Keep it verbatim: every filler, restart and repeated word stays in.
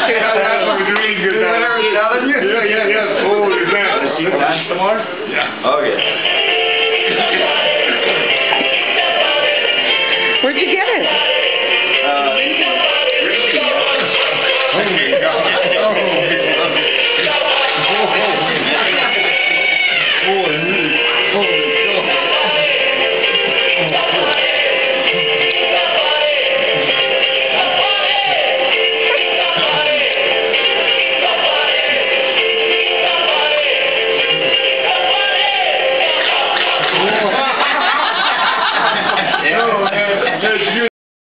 was really good. Yeah, yeah, yeah. Oh, is that? See you dance tomorrow? Yeah. Okay. Where'd you get it?